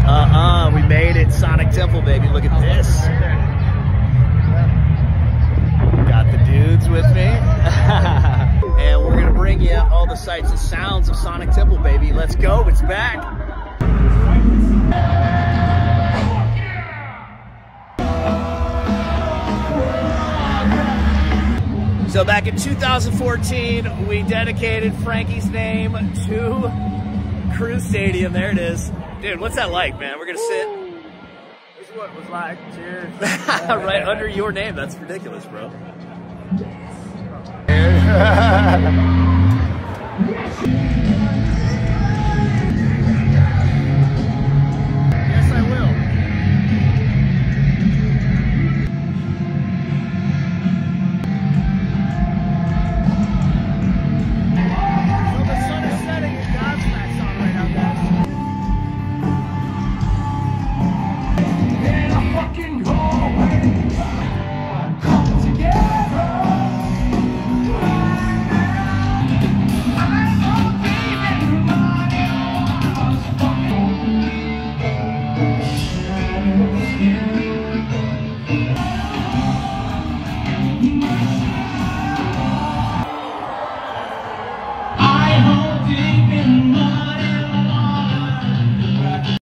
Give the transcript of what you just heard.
We made it. Sonic Temple, baby. Look at this. Got the dudes with me. And we're gonna bring you all the sights and sounds of Sonic Temple, baby. Let's go, it's back. So back in 2014, we dedicated Frankie's name to Cruise Stadium. There it is. Dude, what's that like, man? We're gonna sit. This is what it was like. Cheers. Right under your name. That's ridiculous, bro.